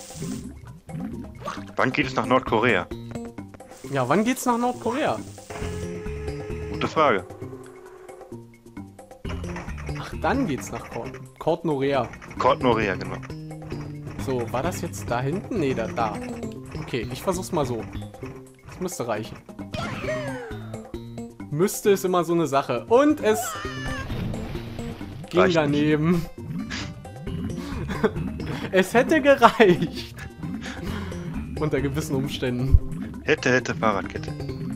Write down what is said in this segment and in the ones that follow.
Wann geht es nach Nordkorea? Ja, wann geht's nach Nordkorea? Gute Frage. Ach, dann geht's nach Nordkorea. Nordkorea, genau. So, war das jetzt da hinten? Nee, da. Okay, ich versuch's mal so. Das müsste reichen. Müsste ist immer so eine Sache. Und es ging Reicht daneben. Es hätte gereicht. Unter gewissen Umständen. Hätte, Fahrradkette.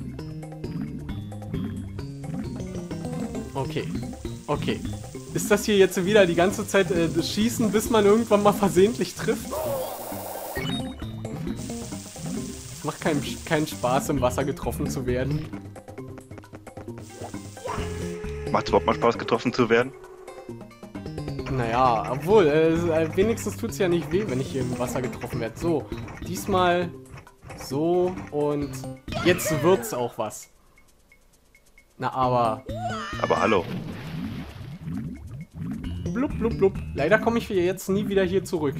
Okay. Ist das hier jetzt wieder die ganze Zeit das Schießen, bis man irgendwann mal versehentlich trifft? Es macht keinen Spaß, im Wasser getroffen zu werden. Macht es überhaupt mal Spaß, getroffen zu werden? Naja, obwohl, wenigstens tut es ja nicht weh, wenn ich hier im Wasser getroffen werde. So, diesmal so und jetzt wird's auch was. Na, aber... Aber hallo. Blub, blub, blub. Leider komme ich jetzt nie wieder hier zurück.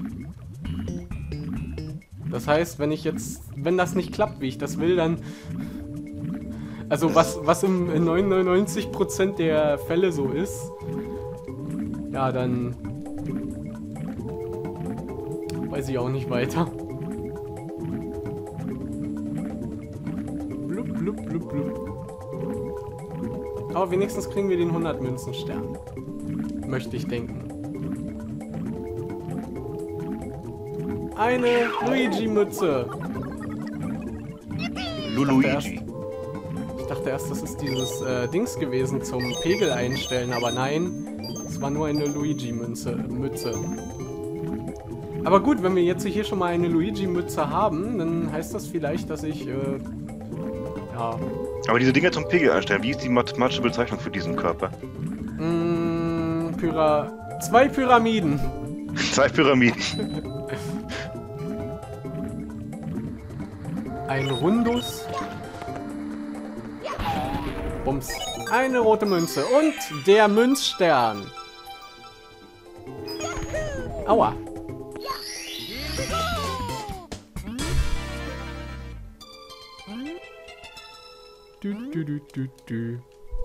Das heißt, wenn das nicht klappt, wie ich das will, dann... Also was in 99% der Fälle so ist, ja, dann weiß ich auch nicht weiter. Blub, blub, blub, blub. Aber wenigstens kriegen wir den 100-Münzen-Stern. Möchte ich denken. Eine Luigi-Mütze. Luigi. Ich dachte erst, das ist dieses Dings gewesen zum Pegel einstellen, aber nein, es war nur eine Luigi-Mütze. Aber gut, wenn wir jetzt hier schon mal eine Luigi-Mütze haben, dann heißt das vielleicht, dass ich, ja... Aber diese Dinger zum Pegel einstellen, wie ist die mathematische Bezeichnung für diesen Körper? 2 Pyramiden. 2 Pyramiden. Ein Rundus. Bums. Eine rote Münze. Und der Münzstern. Aua. Du.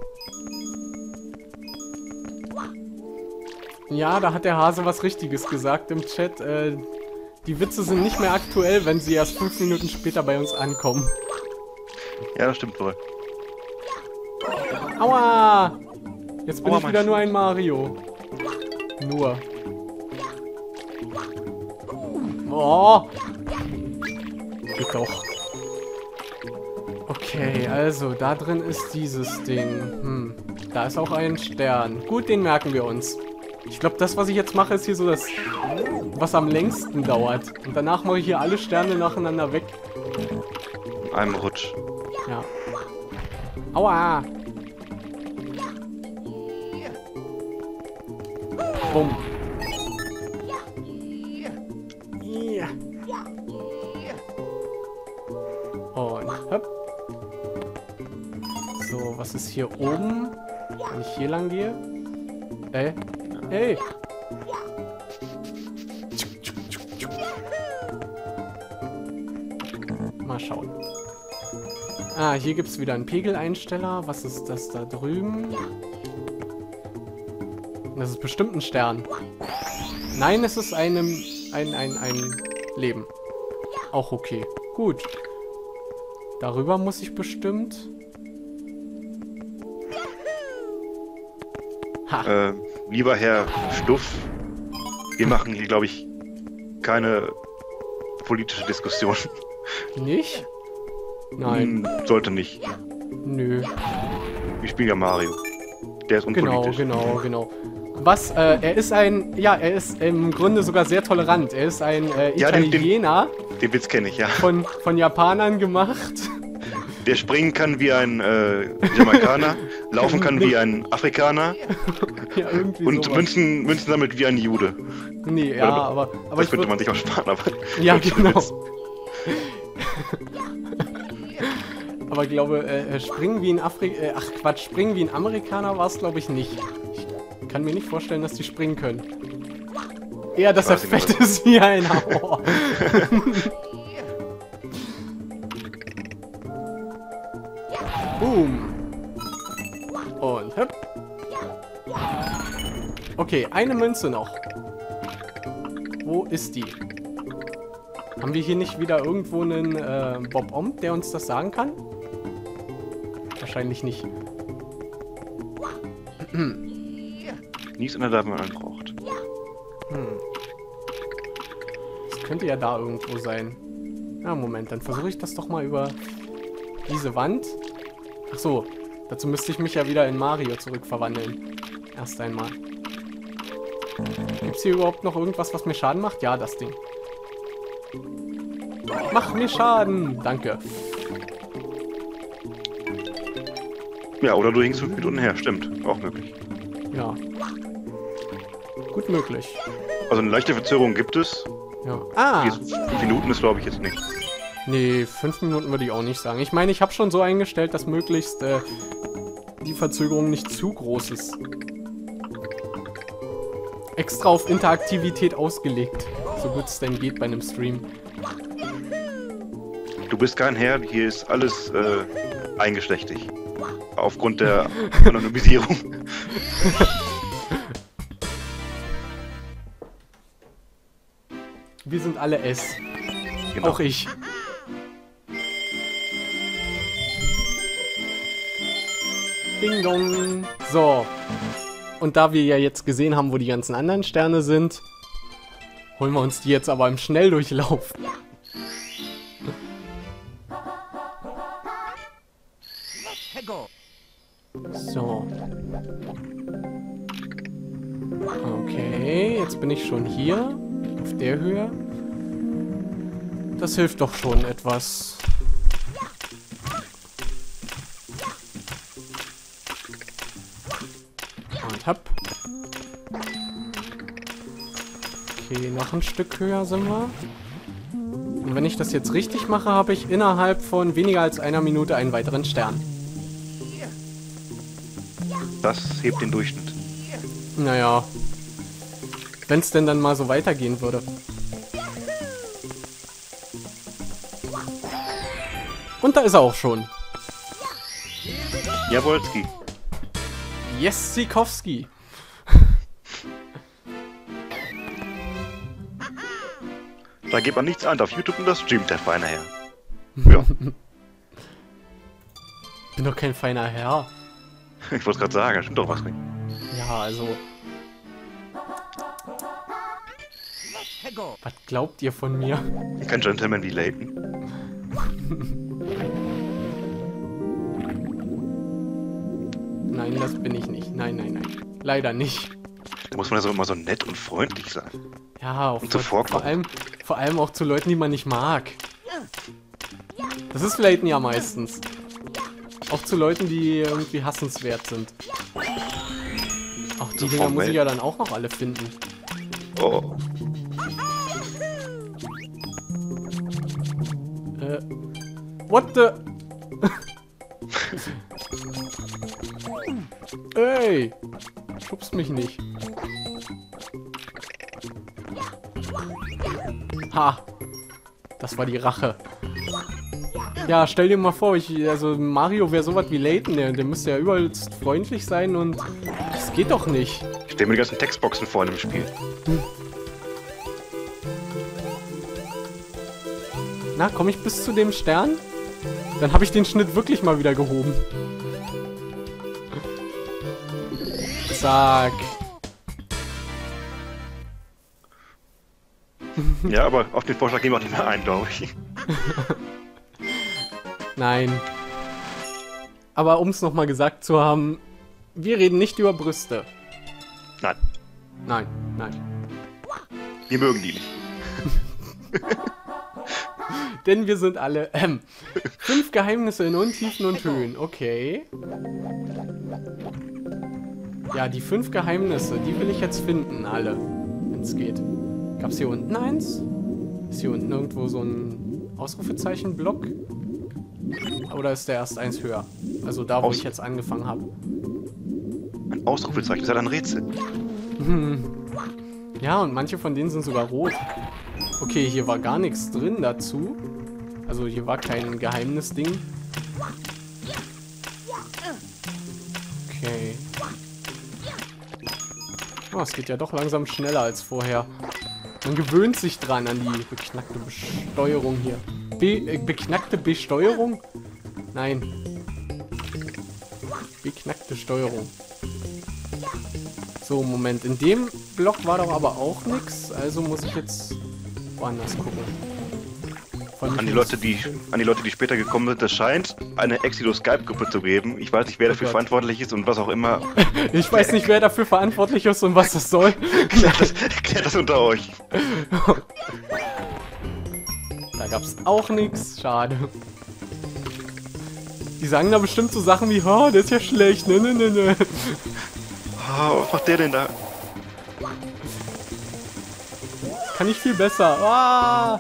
Ja, da hat der Hase was Richtiges gesagt im Chat. Die Witze sind nicht mehr aktuell, wenn sie erst 5 Minuten später bei uns ankommen. Ja, das stimmt wohl. Aua! Jetzt bin Aua, ich wieder nur ein Mario. Nur. Oh! Geht doch. Okay, also da drin ist dieses Ding. Da ist auch ein Stern. Gut, den merken wir uns. Ich glaube, das, was ich jetzt mache, ist hier so das, was am längsten dauert. Und danach mache ich hier alle Sterne nacheinander weg. In einem Rutsch. Ja. Aua! Bumm. Ja. Und hopp. So, was ist hier oben? Wenn ich hier lang gehe? Hey! Mal schauen. Ah, hier gibt es wieder einen Pegeleinsteller. Was ist das da drüben? Das ist bestimmt ein Stern. Nein, es ist ein Leben. Auch okay. Gut. Darüber muss ich bestimmt... Ha. Lieber Herr Stuff, wir machen hier, glaube ich, keine politische Diskussion. Nicht? Nein. Sollte nicht. Nö. Wir spielen ja Mario. Der ist unpolitisch. Genau. Was, er ist im Grunde sogar sehr tolerant. Er ist ein Italiener. Den Witz kenne ich, ja. Von Japanern gemacht. Der springen kann wie ein Jamaikaner, laufen kann wie ein Afrikaner Ja, irgendwie und sowas. Münzen damit wie ein Jude. Nee, ja, aber das könnte man sich auch sparen, aber... Ja, genau. Aber ich glaube, springen wie ein springen wie ein Amerikaner war es, glaube ich, nicht. Ich kann mir nicht vorstellen, dass die springen können. Eher, dass er weiß nicht fett mehr. ist wie ein Hammer. Boom. Und hüpp. Okay, eine Münze noch. Wo ist die? Haben wir hier nicht wieder irgendwo einen Bob-Omb, der uns das sagen kann? Wahrscheinlich nicht. Nichts in der Lava, man braucht. Das könnte ja da irgendwo sein. Na, Moment, dann versuche ich das doch mal über diese Wand. Ach so, dazu müsste ich mich ja wieder in Mario zurückverwandeln. Erst einmal. Gibt es hier überhaupt noch irgendwas, was mir Schaden macht? Ja, das Ding. Mach mir Schaden! Danke. Ja, oder du hängst 5 Minuten her, stimmt. Auch möglich. Ja. Gut möglich. Also eine leichte Verzögerung gibt es. Ja. Ah! Jetzt 5 Minuten ist, glaube ich, jetzt nicht. Nee, 5 Minuten würde ich auch nicht sagen. Ich meine, ich habe schon so eingestellt, dass möglichst die Verzögerung nicht zu groß ist. Extra auf Interaktivität ausgelegt. So gut es denn geht bei einem Stream. Du bist kein Herr, hier ist alles eingeschlechtig. Aufgrund der Anonymisierung. Wir sind alle S. Genau. Auch ich. Ding dong. So. Und da wir ja jetzt gesehen haben, wo die ganzen anderen Sterne sind, holen wir uns die jetzt aber im Schnelldurchlauf. So. Okay, jetzt bin ich schon hier. Auf der Höhe. Das hilft doch schon etwas. Und hopp. Okay, noch ein Stück höher sind wir. Und wenn ich das jetzt richtig mache, habe ich innerhalb von weniger als einer Minute einen weiteren Stern. Das hebt den Durchschnitt. Naja. Wenn es denn dann mal so weitergehen würde. Und da ist er auch schon. Jawolski. Yes, Sikowski. Da geht man nichts an auf YouTube und das streamt der feine Herr. Ja, Bin doch kein feiner Herr. ich wollte gerade sagen, da stimmt doch was nicht. Ja, also. Was glaubt ihr von mir? Kein Gentleman wie Layton. Nein, das bin ich nicht. Nein, nein, nein. Leider nicht. Da muss man ja so immer so nett und freundlich sein. Ja, auch Und zuvorkommen. vor allem auch zu Leuten, die man nicht mag. Das ist Layton ja meistens. Auch zu Leuten, die irgendwie hassenswert sind. Auch die So Dinger muss formell. ich ja dann auch noch alle finden. Oh, What the? Ey! Schubst mich nicht. Ha! Das war die Rache. Ja, stell dir mal vor, also Mario wäre sowas wie Layton, der müsste ja übelst freundlich sein und das geht doch nicht. ich stelle mir die ganzen Textboxen vor im Spiel. Na, komme ich bis zu dem Stern? Dann habe ich den Schnitt wirklich mal wieder gehoben. Zack. Ja, aber auf den Vorschlag gehen wir auch nicht mehr ein, glaube ich. Nein. Aber um es nochmal gesagt zu haben, wir reden nicht über Brüste. Nein, Nein, nein. wir mögen die nicht. Denn wir sind alle, 5 Geheimnisse in Untiefen und Höhen. Okay. Ja, die 5 Geheimnisse, die will ich jetzt finden, alle. Wenn es geht. Gab's hier unten eins? Ist hier unten irgendwo so ein Ausrufezeichen-Block? Oder ist der erst eins höher? Also da, wo ich jetzt angefangen habe. Ein Ausrufezeichen, ist ja ein Rätsel. Ja, und manche von denen sind sogar rot. Okay, hier war gar nichts drin dazu. Also hier war kein Geheimnisding. Okay. Oh, es geht ja doch langsam schneller als vorher. Man gewöhnt sich dran an die beknackte Besteuerung hier. Beknackte Besteuerung? Nein. Beknackte Steuerung. So, Moment. In dem Block war doch aber auch nichts. Also muss ich jetzt woanders gucken. An die Leute, die später gekommen sind, es scheint eine Exilo-Skype-Gruppe zu geben. Ich weiß nicht, wer dafür verantwortlich ist und was auch immer. Ich weiß nicht, wer dafür verantwortlich ist und was das soll. Klärt das unter euch. Da gab's auch nichts. Schade. Die sagen da bestimmt so Sachen wie, oh, der ist ja schlecht, ne. Oh, was macht der denn da? Kann ich viel besser. Ah!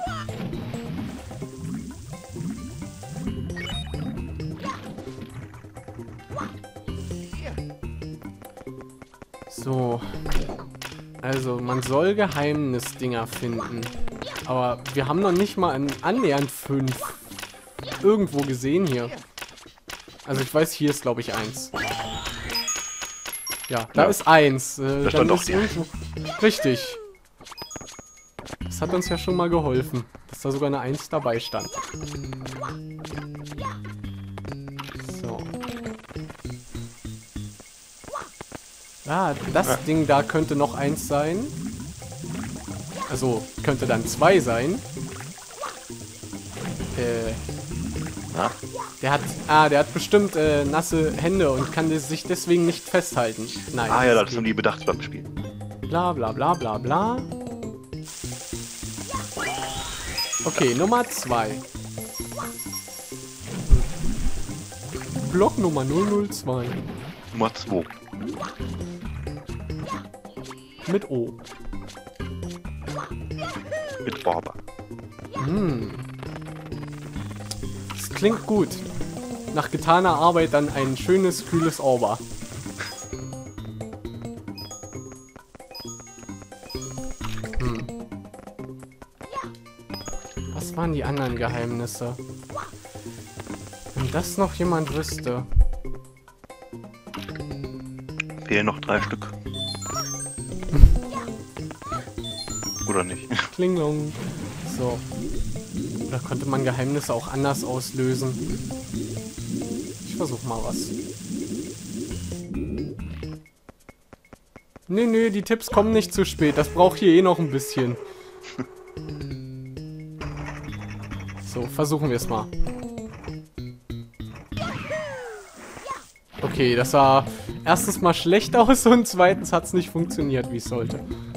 So. Also, man soll Geheimnisdinger finden. Aber wir haben noch nicht mal annähernd 5 irgendwo gesehen hier. Also ich weiß, hier ist glaube ich 1. Ja, da ist 1. Da stand auch irgendwo... Richtig. Das hat uns ja schon mal geholfen, dass da sogar eine 1 dabei stand. So. Ah, das Ding da könnte noch 1 sein. Also, könnte dann 2 sein. Der hat bestimmt nasse Hände und kann sich deswegen nicht festhalten. Nein. Ah ja, das haben die bedacht beim Spiel. Bla bla bla bla bla. Okay, Nummer 2. Block Nummer 002. Nummer 2. Mit O. Mit Barber. Das klingt gut. Nach getaner Arbeit dann ein schönes, kühles Orba. Was waren die anderen Geheimnisse? Wenn das noch jemand wüsste. Fehlen noch 3 Stück. Oder nicht? Klinglong. So. Oder konnte man Geheimnisse auch anders auslösen? Ich versuch mal was. Nee, die Tipps kommen nicht zu spät. Das braucht hier eh noch ein bisschen. So, versuchen wir es mal. Okay, das sah erstens mal schlecht aus und zweitens hat es nicht funktioniert, wie es sollte.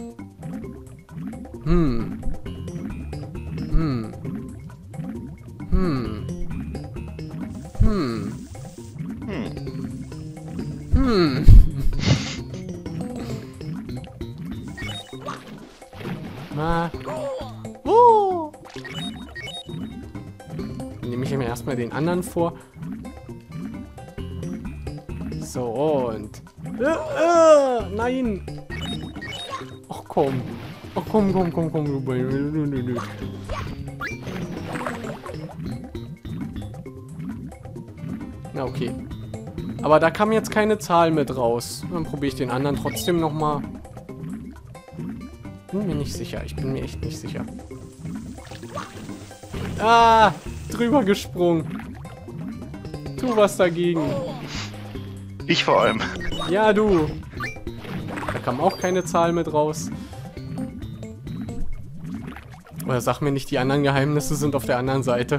Dann nehme ich mir erstmal den anderen vor. So, und... nein! Ach komm. Ach komm. Na, okay. Aber da kam jetzt keine Zahl mit raus. Dann probiere ich den anderen trotzdem nochmal. Bin mir nicht sicher. Ich bin mir echt nicht sicher. Ah! Drüber gesprungen. Tu was dagegen. Ich vor allem. Ja, du. Da kam auch keine Zahl mit raus. Oder sag mir nicht, die anderen Geheimnisse sind auf der anderen Seite.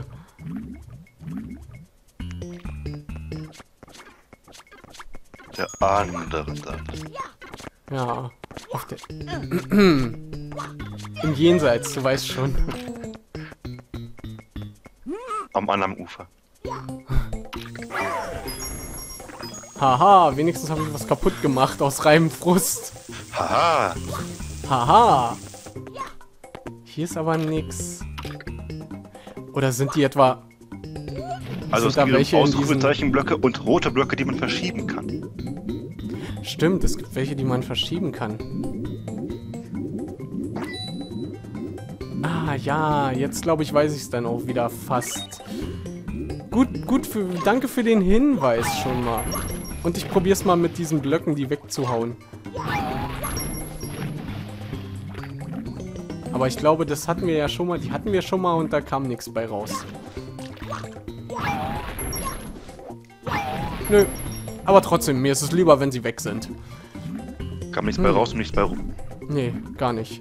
Der anderen Seite. Ja. Auf der... Im Jenseits, du weißt schon. Am anderen Ufer. Haha, wenigstens habe ich was kaputt gemacht aus reinem Frust. Haha. Haha. Hier ist aber nix. Oder sind die etwa... Also es da gibt welche in diesen... Ausrufezeichenblöcke und rote Blöcke, die man verschieben kann. Stimmt, es gibt welche, die man verschieben kann. Ah, ja, jetzt glaube ich, weiß ich es dann auch wieder fast. Gut, danke für den Hinweis schon mal. Und ich probiere es mal mit diesen Blöcken, die wegzuhauen. Aber ich glaube, das hatten wir ja schon mal, die hatten wir schon mal und da kam nichts bei raus. Nö, aber trotzdem, mir ist es lieber, wenn sie weg sind. Kam nichts bei raus und nichts bei rum. Nee, gar nicht.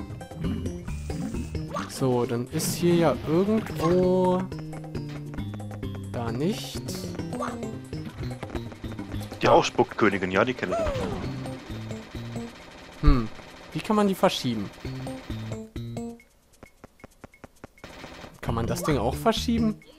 So, dann ist hier ja irgendwo... Da nicht. Die Ausspuckkönigin, ja, die kenne ich. Wie kann man die verschieben? Kann man das Ding auch verschieben?